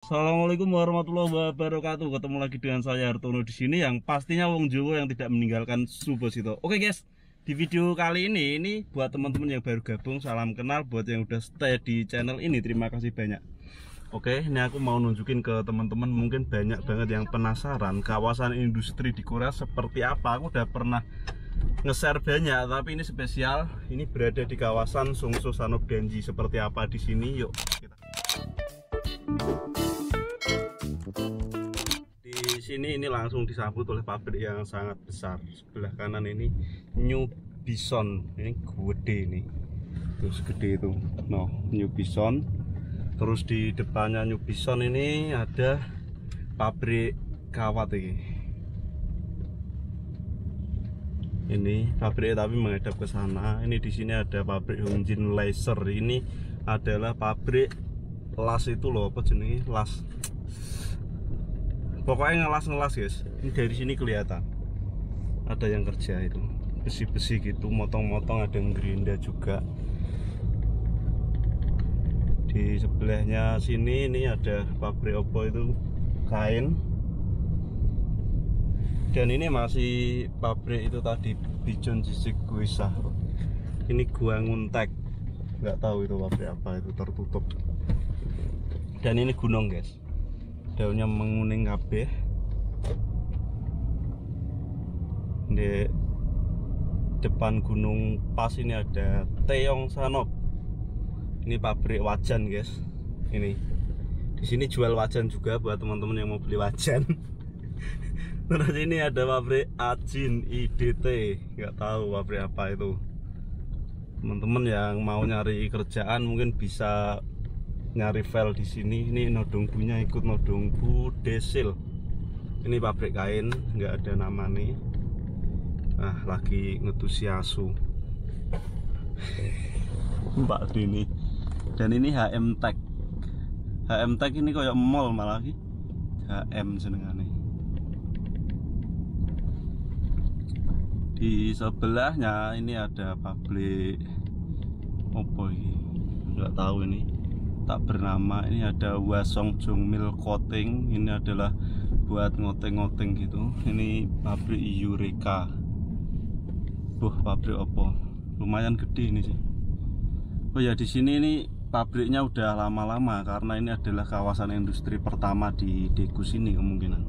Assalamualaikum warahmatullahi wabarakatuh. Ketemu lagi dengan saya Hartono di sini, yang pastinya wong Jawa yang tidak meninggalkan Subosito. Oke guys, di video kali ini buat teman-teman yang baru gabung, salam kenal. Buat yang udah stay di channel ini, terima kasih banyak. Oke, ini aku mau nunjukin ke teman-teman, mungkin banyak banget yang penasaran kawasan industri di Korea seperti apa. Aku udah pernah nge-share banyak, tapi ini spesial. Ini berada di kawasan Songso Sanokdanji. Seperti apa di sini? Yuk kita. Di sini ini langsung disambut oleh pabrik yang sangat besar. Sebelah kanan ini New Bison, ini gede nih, terus gede itu, no New Bison. Terus di depannya New Bison ini ada pabrik kawat ini. Ini pabrik tapi menghadap ke sana. Ini di sini ada pabrik Hyunjin Laser. Ini adalah pabrik las itu loh, apa jenis las. Pokoknya ngelas guys. Ini dari sini kelihatan ada yang kerja itu, besi-besi gitu, motong-motong, ada yang gerinda juga. Di sebelahnya sini ini ada pabrik opo itu, kain. Dan ini masih pabrik itu tadi, Bijon Jisik Guisa. Ini Gua Nguntek, nggak tahu itu pabrik apa, itu tertutup. Dan ini gunung guys, daunnya menguning kabeh. Di depan gunung pas ini ada Taeyong Sanok. Ini pabrik wajan guys. Ini di sini jual wajan juga buat teman-teman yang mau beli wajan. Terus ini ada pabrik Ajin IDT, nggak tahu pabrik apa itu. Teman-teman yang mau nyari kerjaan mungkin bisa nyari file di sini. Ini Nodongbunya ikut Nodongbu Desil. Ini pabrik kain, nggak ada nama nih. Nah, lagi ngetusi asu Mbak Dini. Dan ini HM Tech. HM Tech ini kayak mall malah lagi. HM senengane. Di sebelahnya ini ada pabrik opo ini, nggak tahu ini, tak bernama. Ini ada Wasong Jongmil Coating. Ini adalah buat ngoteng-ngoteng gitu. Ini pabrik Eureka. Pabrik opo, lumayan gede ini sih. Oh ya, di sini ini pabriknya udah lama-lama karena ini adalah kawasan industri pertama di Daegu sini kemungkinan.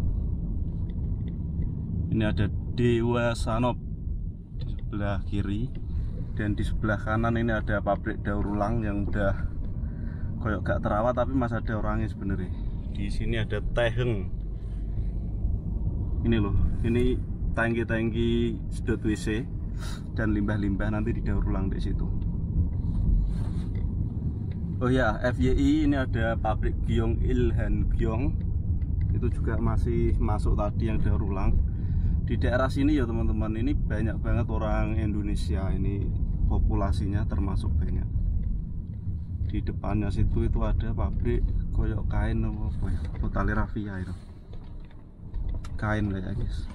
Ini ada Dewa Sanop di sebelah kiri, dan di sebelah kanan ini ada pabrik daur ulang yang udah koyok gak terawat tapi masih ada orangnya sebenarnya. Di sini ada Taeheng. Ini loh, ini tangki-tangki sedot WC dan limbah-limbah nanti didaur ulang di situ. Oh ya, FYI ini ada pabrik Gyeong Ilhan Gyeong. Itu juga masih masuk tadi yang daur ulang. Di daerah sini ya teman-teman, ini banyak banget orang Indonesia. Ini populasinya termasuk banyak. Di depannya situ itu ada pabrik koyok kain apa ya, Tali Rafia itu. Kain kayak guys.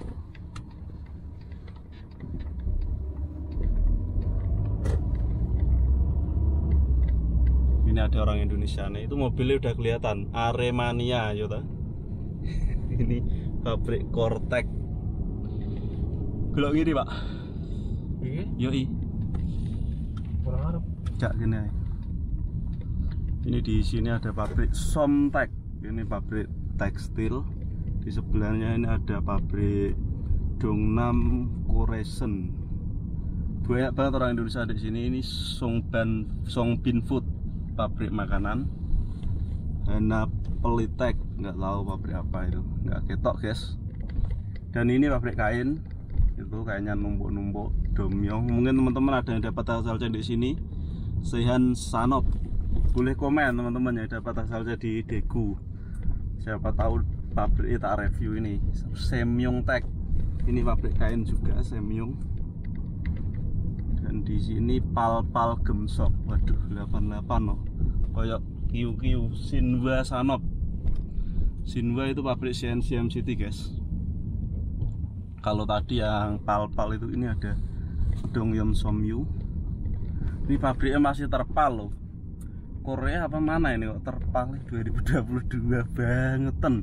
Ini ada orang Indonesia nih. Itu mobilnya udah kelihatan, Aremania ya ta. Ini pabrik Kortek. Gelok gini pak. Iya. Yoi. Kurang Arab. Cak gini aja. Ini di sini ada pabrik Somtek. Ini pabrik tekstil. Di sebelahnya ini ada pabrik Dongnam Koreson. Banyak banget orang Indonesia di sini. Ini Songbin Food, pabrik makanan. Hana Pelitek, nggak tahu pabrik apa itu, nggak ketok guys. Dan ini pabrik kain. Itu kayaknya numpuk-numpuk Domyong. Mungkin teman-teman ada yang dapat hasilnya di sini. Sehan Sanop, boleh komen teman-teman yang dapat hasilnya di Daegu. Siapa tahu pabrik tak review ini. Semyong Tech, ini pabrik kain juga Semyong. Dan di sini Pal Gemsok. Waduh, 88 loh. Kayak Kiu Shinwa Sanop. Shinwa itu pabrik CNC City guys. Kalau tadi yang Pal itu, ini ada Dongyeon Somyu. Ini pabriknya masih terpal loh. Korea apa mana ini kok terpilih 2022 bangetan.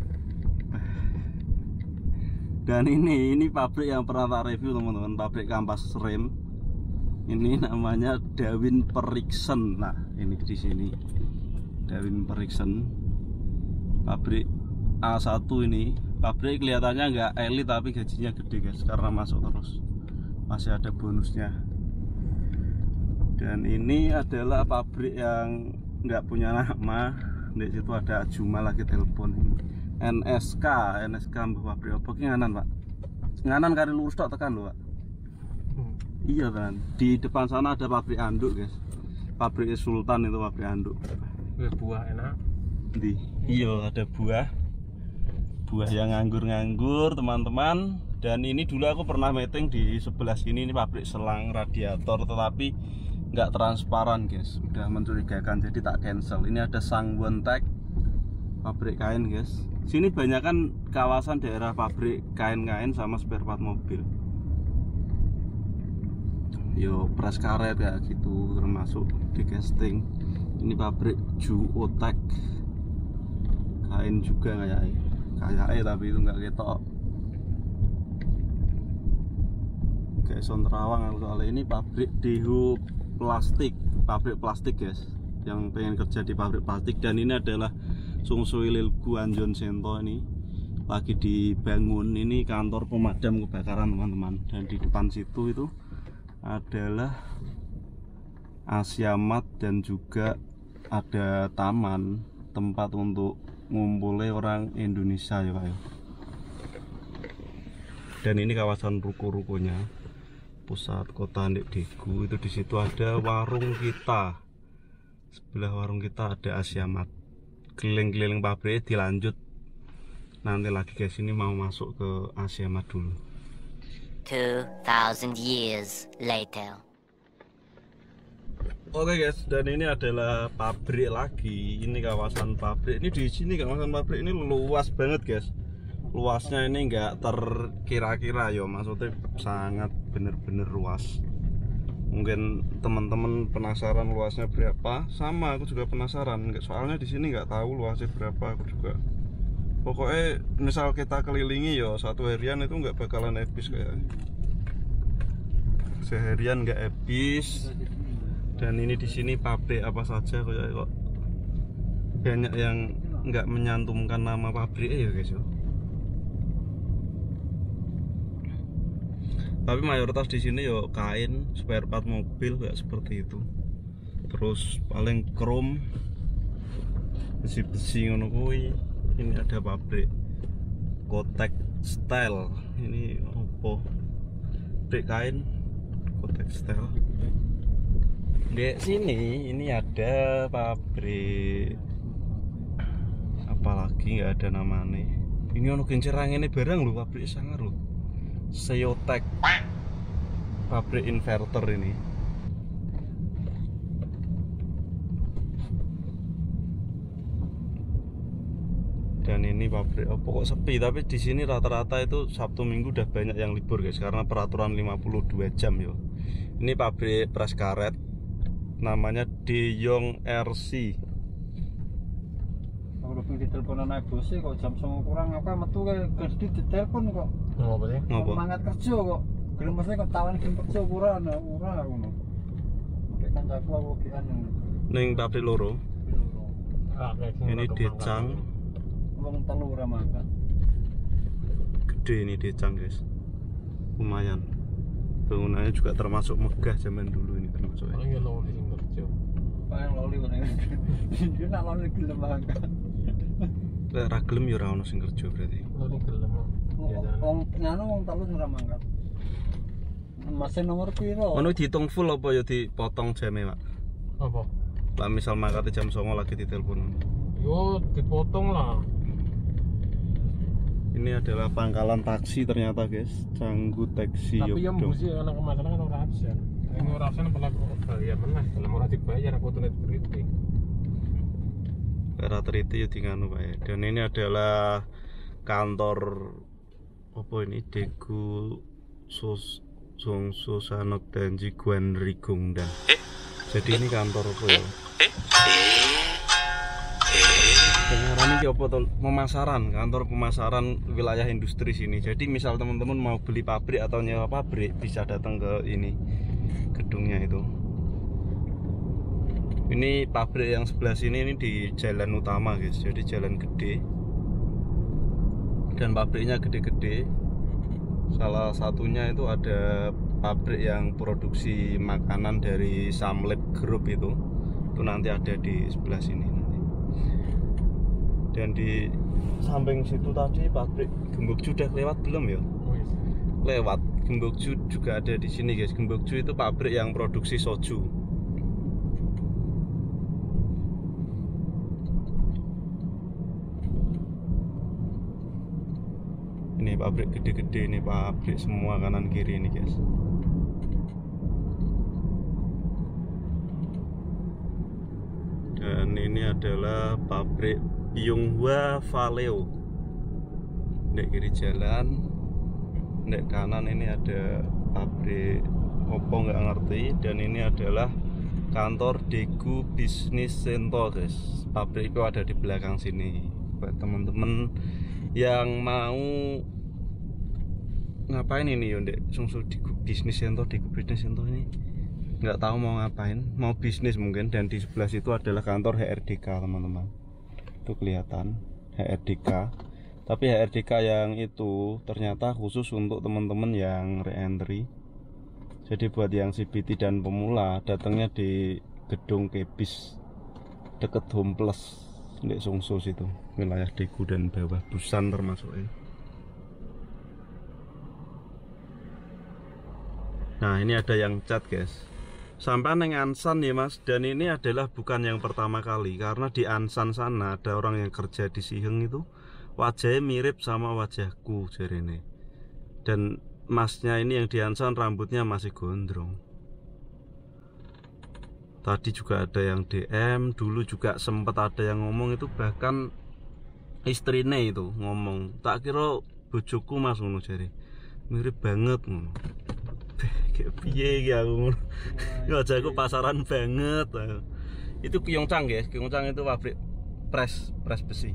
Dan ini pabrik yang pernah tak review teman-teman, pabrik kampas rem. Ini namanya Dawin Periksen. Nah, ini di sini Dawin Periksen. Pabrik A1 ini. Pabrik kelihatannya nggak elit tapi gajinya gede guys, karena masuk terus. Masih ada bonusnya. Dan ini adalah pabrik yang nggak punya nama. Di situ ada Juma lagi telepon. NSK pabrik apa ki nganan, Pak? Nganan kari lurus tok tekan lho, Pak. Iya kan. Di depan sana ada pabrik anduk, guys. Pabrik Sultan itu pabrik anduk. Buah enak. Di. Iya, ada buah. Buah yang nganggur-nganggur, teman-teman. Dan ini dulu aku pernah meeting di sebelah sini, ini pabrik selang radiator tetapi nggak transparan, guys. Udah mencurigakan jadi tak cancel. Ini ada Sangwon Tech, pabrik kain, guys. Sini banyak kan kawasan daerah pabrik kain-kain sama spare part mobil. Yo, pres karet ya gitu, termasuk di casting. Ini pabrik Juotek, kain juga kayaknya tapi itu nggak ketok. Kayak Sonterawang aku soalnya. Ini pabrik Deho Plastik, pabrik plastik guys, yang pengen kerja di pabrik plastik. Dan ini adalah Sungsuilil Guanjon Sento, ini lagi dibangun. Ini kantor pemadam kebakaran teman-teman. Dan di depan situ itu adalah Asiamat dan juga ada taman tempat untuk ngumpulnya orang Indonesia ya Pak ya. Dan ini kawasan ruko-rukonya, pusat kota Daegu. Itu di situ ada warung kita, sebelah warung kita ada Asiamat. Keliling-keliling pabrik dilanjut nanti lagi guys. Ini mau masuk ke Asiamat dulu. 2000 years later. Oke guys, dan ini adalah pabrik lagi. Ini kawasan pabrik. Ini di sini kawasan pabrik ini luas banget guys. Luasnya ini nggak terkira-kira ya, maksudnya sangat bener-bener luas. Mungkin teman-teman penasaran luasnya berapa, sama aku juga penasaran. Soalnya di sini nggak tahu luasnya berapa aku juga. Pokoknya misal kita kelilingi ya satu harian itu nggak bakalan habis kayak. Seharian nggak habis. Dan ini di sini pabrik apa saja kok banyak yang nggak menyantumkan nama pabrik ya guys ya. Tapi mayoritas di sini yo kain, spare part mobil kayak seperti itu. Terus paling krom, besi-besi ngono kuwi. Ini ada pabrik Kotek Style. Ini opo? Pabrik kain Kotek Style. Di sini ini ada pabrik apalagi nggak ada namanya. Ini ono gencerang ini barang lho, pabrik sangar lho. Seotek, pabrik inverter ini. Dan ini pabrik kok sepi, tapi di sini rata-rata itu Sabtu Minggu udah banyak yang libur guys, karena peraturan 52 jam yo. Ini pabrik pres karet, namanya Deyong RC. Kalau di telepon anak bos kok jam 9 kurang apa metu kayak gede di telepon kok. Ngopo sih? Ngopo? Semangat kerja kok. Gelem mesti kok tawan gelem kerja ora ngono. Kayak kancaku aku kian Ning pabrik loro. Ini Decang. Wong telu ora makan. Gede ini Decang guys. Lumayan. Bangunannya juga termasuk megah zaman dulu ini termasuk. Paling ya loli sing kerja. Paling loli ngene. Dia nak loli gelem makan. Lek ra gelem ya ora ono sing kerja berarti. Loli gelem. Wong nganu wong telu ora mangkat. Mesin nomor piro? Ono dihitung full apa ya dipotong jamnya, Pak? Apa? Lah misal mangkate jam 09.00 lagi ditelepon. Yo dipotong lah. Ini adalah pangkalan taksi ternyata guys, Canggu Taksi. Tapi yang busi anak kemasalah kan orang absen. Ini orang absen apalagi bayar meneh, kalau mau dibayar aku tuh beriti. Era teriti ya tinganu Pak ya. Dan ini adalah kantor apa ini Daegu Songso Sanok Danji Guan Rigongda. Jadi ini kantor apa ya? Ini apa tuh? Pemasaran, kantor pemasaran wilayah industri sini. Jadi misal teman-teman mau beli pabrik atau nyewa pabrik bisa datang ke ini gedungnya itu. Ini pabrik yang sebelah sini ini di jalan utama guys, jadi jalan gede dan pabriknya gede-gede. Salah satunya itu ada pabrik yang produksi makanan dari Samlab Group itu nanti ada di sebelah sini nanti. Dan di samping situ tadi pabrik Gembokju udah lewat belum ya? Lewat. Gembokju juga ada di sini guys. Gembokju itu pabrik yang produksi soju. Ini pabrik gede-gede, ini pabrik semua kanan kiri ini guys. Dan ini adalah pabrik Yonghua Valeo. Di kiri jalan, di kanan ini ada pabrik opo nggak ngerti. Dan ini adalah kantor Daegu Business Center guys. Pabrik itu ada di belakang sini. Buat teman-teman yang mau ngapain ini ya Ndek Sungsu Daegu Business Center, Daegu Business Center ini nggak tahu mau ngapain, mau bisnis mungkin. Dan di sebelah situ adalah kantor HRDK teman-teman, itu kelihatan HRDK. Tapi HRDK yang itu ternyata khusus untuk teman-teman yang re-entry. Jadi buat yang CBT dan pemula datangnya di gedung Kebis deket Home Plus Ndek Sungsu situ, wilayah Daegu dan bawah Busan termasuk ya. Nah ini ada yang chat guys, sampai neng Ansan ya mas. Dan ini adalah bukan yang pertama kali, karena di Ansan sana ada orang yang kerja di Siheng itu wajahnya mirip sama wajahku jadi ini. Dan masnya ini yang di Ansan rambutnya masih gondrong. Tadi juga ada yang DM, dulu juga sempat ada yang ngomong itu, bahkan istrinya itu ngomong, tak kira bojoku mas ngono jare. Mirip banget ngono. Kayak piye ya ngono. Wajahku pasaran banget. Itu Kyeongchang guys, Kyeongchang itu pabrik press besi.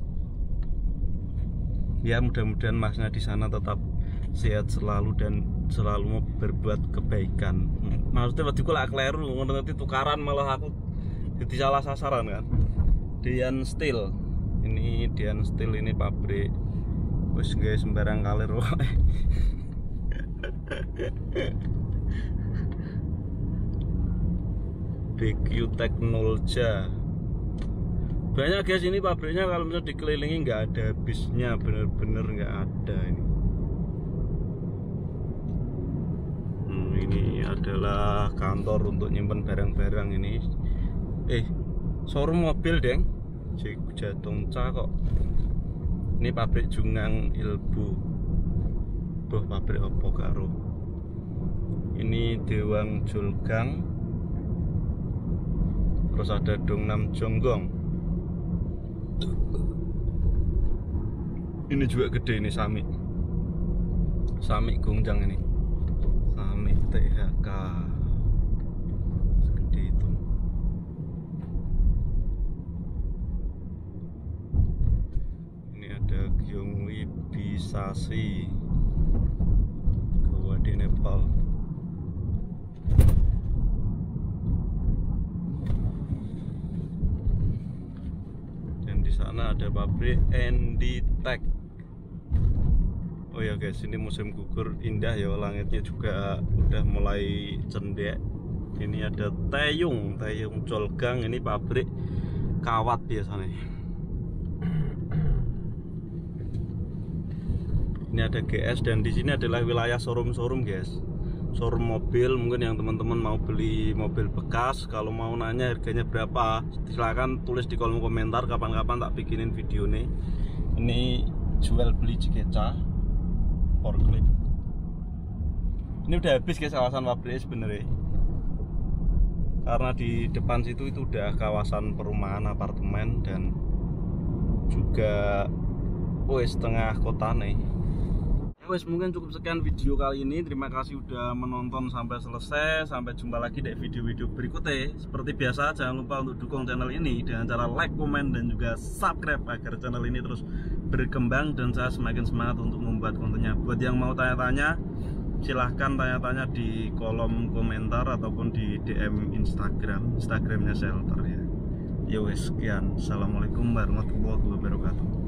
Ya mudah-mudahan masnya di sana tetap sehat selalu dan selalu mau berbuat kebaikan. Maksudnya waktu itu lah kleru, nanti tukaran malah aku jadi salah sasaran kan. Dian Steel, ini Dian Steel ini pabrik, wes guys sembarang kalir. BQ Teknologi. Banyak guys ini pabriknya, kalau misalnya dikelilingi nggak ada habisnya, bener-bener nggak ada ini. Ini adalah kantor untuk nyimpen barang-barang ini. Showroom mobil deng, Jatongca kok. Ini pabrik Jungang Ilbu. Boh pabrik opo karo. Ini Dewang Julgang. Terus ada Dongnam Jonggong. Ini juga gede ini Sami Gongjang ini. Sami THK segede itu. Ini ada Gyeongwi Bisasi Gua di Nepal. Dan di sana ada pabrik Enditech. Oh ya guys, ini musim gugur indah ya, langitnya juga udah mulai cendek. Ini ada Taeyong Colgang, ini pabrik kawat biasanya. Ini ada GS, dan di sini adalah wilayah showroom guys. Showroom mobil, mungkin yang teman-teman mau beli mobil bekas, kalau mau nanya harganya berapa, silahkan tulis di kolom komentar, kapan-kapan tak bikinin video nih. Ini jual beli Cikeca. Forklift. Ini udah habis guys kawasan pabrik sebenarnya, karena di depan situ itu udah kawasan perumahan apartemen dan juga setengah kota nih. Wes, mungkin cukup sekian video kali ini. Terima kasih udah menonton sampai selesai. Sampai jumpa lagi di video-video berikutnya. Seperti biasa, jangan lupa untuk dukung channel ini dengan cara like, komen, dan juga subscribe agar channel ini terus berkembang dan saya semakin semangat untuk membuat kontennya. Buat yang mau tanya-tanya, silahkan tanya-tanya di kolom komentar ataupun di DM Instagramnya Shelter ya. Ya wes, sekian. Assalamualaikum warahmatullahi wabarakatuh.